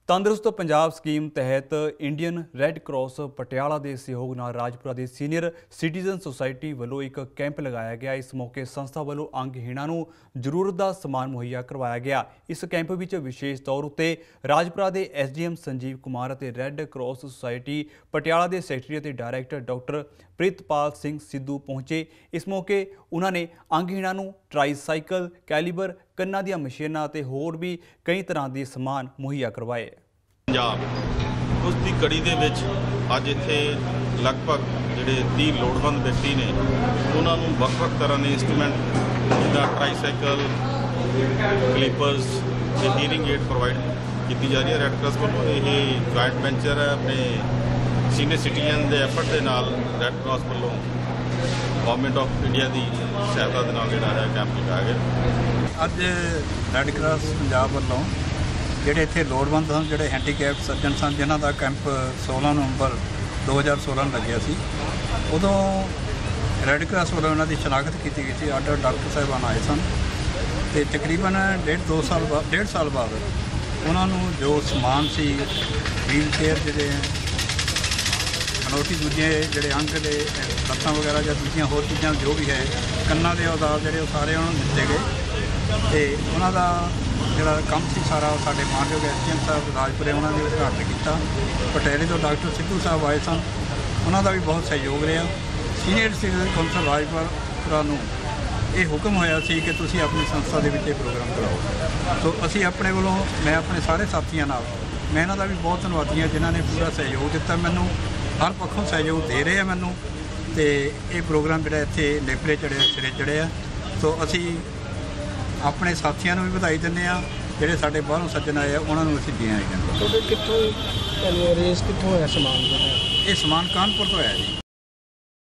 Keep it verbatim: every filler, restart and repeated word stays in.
तंदुरुस्त पंजाब स्कीम तहत Indian Red Cross Patiala के सहयोग नाल राजपुरा के सीनियर सिटीजन सोसायटी वालों एक कैंप लगाया गया। इस मौके संस्था वालों अंगहीणां नूं जरूरत का समान मुहैया करवाया गया। इस कैंप में विशेष तौर उत्ते राजपुरा के S D M Sanjeev Kumar और रैड क्रॉस सोसायटी पटियाला के सैकटरी और डायरैक्टर डॉक्टर प्रीतपाल सिंह सिद्धू पहुंचे। इस मौके उन्होंने अंगहीणां नूं ट्राईसाइकल, कैलीबर, कन्नां दीआं मशीनां ते होर भी कई तरह के समान मुहैया करवाए। पंजाब उस दी कड़ी दे विच अज इत्थे लगभग जिहड़े तीह लोड़वंद व्यक्ति ने उन्हां नूं वख-वख तरह के इंस्ट्रूमेंट जिद्दां ट्राईसाइकल, क्लिपर्स ते हीयरिंग एड प्रोवाइड की जा रही है। रैड क्रॉस वालों ये जॉइंट वेंचर है अपने सीनियर सिटीजन के एफर्ट के नाल रैड क्रॉस वालों गवर्नमेंट ऑफ इंडिया की सहायता के नाल जिहड़ा है कैंप लगाया गया। अज रैड क्रॉस पंजाब वालों ਜਿਹੜੇ ਇੱਥੇ ਲੋੜਵੰਦ ਹਨ, ਜਿਹੜੇ ਹੈਂਡੀਕੈਪ ਸੱਜਣ ਸਨ, ਜਿਨ੍ਹਾਂ ਦਾ ਕੈਂਪ सोलह ਨਵੰਬਰ दो हज़ार सोलह ਨੂੰ ਲੱਗਿਆ ਸੀ, ਉਦੋਂ ਰੈੱਡ ਕਰਾਸ ਵੱਲੋਂ ਉਹਨਾਂ ਦੀ ਸ਼ਨਾਖਤ ਕੀਤੀ ਗਈ ਸੀ। ਅੱਡ ਡਾਕਟਰ ਸਾਹਿਬਾਨ ਆਏ ਸਨ ਅਤੇ ਤਕਰੀਬਨ ਡੇਢ ਦੋ ਸਾਲ ਬਾਅਦ ਡੇਢ ਸਾਲ ਬਾਅਦ ਉਹਨਾਂ ਨੂੰ ਜੋ ਸਮਾਨ ਸੀ, ਵੀਲ ਚੇਅਰ ਜਿਹੜੇ ਅਨੋਖੀ ਦੂਜੇ ਜਿਹੜੇ ਅੰਗ ਦੇ ਲੱਤਾਂ ਵਗੈਰਾ ਜਾਂ ਦੂਜੀਆਂ ਹੋਰ ਚੀਜ਼ਾਂ ਜੋ ਵੀ ਹੈ, ਕੰਨਾਂ ਦੇ ਔਜ਼ਾਰ ਜਿਹੜੇ ਉਹ ਸਾਰੇ ਉਹਨਾਂ ਨੂੰ ਦਿੱਤੇ ਗਏ ਅਤੇ ਉਹਨਾਂ ਦਾ ਜਿਹੜਾ ਕੰਮ ਸੀ ਸਾਰਾ ਸਾਡੇ ਮਾਨਯੋਗ ਐਸ ਡੀ ਐਮ ਸਾਹਿਬ ਰਾਜਪੁਰੇ ਉਹਨਾਂ ਨੇ ਉਦਘਾਟਨ ਕੀਤਾ। ਪਟਿਆਲੇ ਤੋਂ ਡਾਕਟਰ ਸਿੱਧੂ ਸਾਹਿਬ ਆਏ ਸਨ, ਉਹਨਾਂ ਦਾ ਵੀ ਬਹੁਤ ਸਹਿਯੋਗ ਰਿਹਾ। ਸੀਨੀਅਰ ਸਿਟੀਜ਼ਨ ਕੌਂਸਲ ਰਾਜਪੁਰਾ ਨੂੰ ਇਹ ਹੁਕਮ ਹੋਇਆ ਸੀ ਕਿ ਤੁਸੀਂ ਆਪਣੀ ਸੰਸਥਾ ਦੇ ਵਿੱਚ ਇਹ ਪ੍ਰੋਗਰਾਮ ਕਰਾਓ। ਸੋ ਅਸੀਂ ਆਪਣੇ ਵੱਲੋਂ, ਮੈਂ ਆਪਣੇ ਸਾਰੇ ਸਾਥੀਆਂ ਨਾਲ, ਮੈਂ ਇਹਨਾਂ ਦਾ ਵੀ ਬਹੁਤ ਧੰਨਵਾਦੀ ਹਾਂ ਜਿਨ੍ਹਾਂ ਨੇ ਪੂਰਾ ਸਹਿਯੋਗ ਦਿੱਤਾ, ਮੈਨੂੰ ਹਰ ਪੱਖੋਂ ਸਹਿਯੋਗ ਦੇ ਰਹੇ ਆ ਮੈਨੂੰ, ਅਤੇ ਇਹ ਪ੍ਰੋਗਰਾਮ ਜਿਹੜਾ ਇੱਥੇ ਨੇਪਰੇ ਚੜ੍ਹਿਆ ਸਿਰੇ ਚੜ੍ਹਿਆ। ਸੋ ਅਸੀਂ ਆਪਣੇ ਸਾਥੀਆਂ ਨੂੰ ਵੀ ਵਧਾਈ ਦਿੰਦੇ ਹਾਂ, ਜਿਹੜੇ ਸਾਡੇ ਬਾਹਰੋਂ ਸੱਜਣ ਆਏ ਆ ਉਹਨਾਂ ਨੂੰ ਅਸੀਂ ਦੇ ਆਏ ਹਾਂ। ਤੁਹਾਡੇ ਕਿੱਥੋਂ ਤੁਹਾਨੂੰ ਅਰੇਂਜ ਕਿੱਥੋਂ ਹੋਇਆ ਸਮਾਨ? ਇਹ ਸਮਾਨ ਕਾਨਪੁਰ ਤੋਂ ਆਇਆ ਜੀ।